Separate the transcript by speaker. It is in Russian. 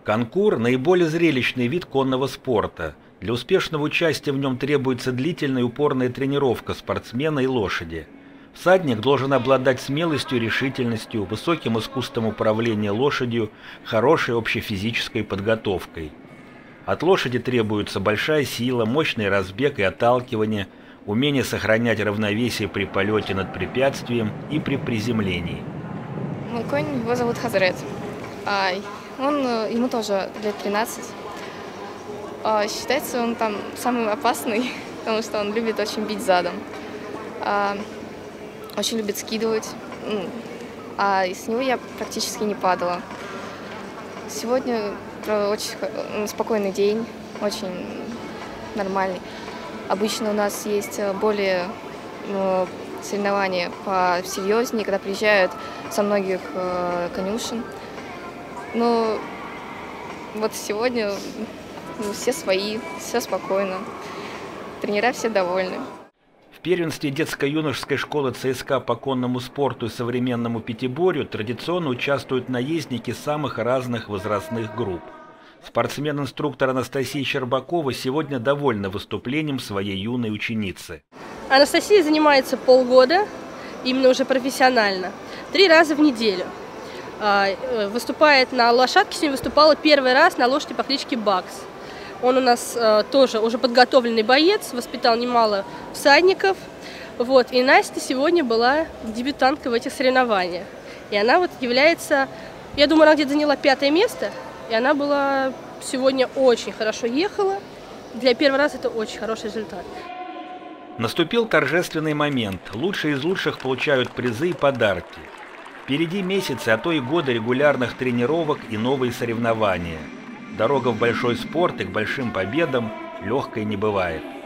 Speaker 1: Конкур – наиболее зрелищный вид конного спорта. Для успешного участия в нем требуется длительная и упорная тренировка спортсмена и лошади. Всадник должен обладать смелостью, решительностью, высоким искусством управления лошадью, хорошей общефизической подготовкой. От лошади требуется большая сила, мощный разбег и отталкивание, умение сохранять равновесие при полете над препятствием и при приземлении.
Speaker 2: Мой конь, его зовут Хазрет. Ему тоже лет 13. Считается он там самый опасный, потому что он любит очень бить задом. Очень любит скидывать. С него я практически не падала. Сегодня очень спокойный день, очень нормальный. Обычно у нас есть более соревнования посерьезнее, когда приезжают со многих конюшен. Но вот сегодня все свои, все спокойно. Тренера все довольны.
Speaker 1: В первенстве детско-юношеской школы ЦСКА по конному спорту и современному пятиборью традиционно участвуют наездники самых разных возрастных групп. Спортсмен-инструктор Анастасия Щербакова сегодня довольна выступлением своей юной ученицы.
Speaker 3: Анастасия занимается полгода, именно уже профессионально, 3 раза в неделю. Выступает на лошадке, сегодня выступала первый раз на лошади по кличке Бакс. Он у нас тоже уже подготовленный боец, воспитал немало всадников. И Настя сегодня была дебютанткой в этих соревнованиях. И она является, я думаю, она где-то заняла 5-е место. И она была сегодня очень хорошо ехала. Для первого раза это очень хороший результат.
Speaker 1: Наступил торжественный момент. Лучшие из лучших получают призы и подарки. Впереди месяцы, а то и годы регулярных тренировок и новые соревнования. Дорога в большой спорт и к большим победам легкой не бывает.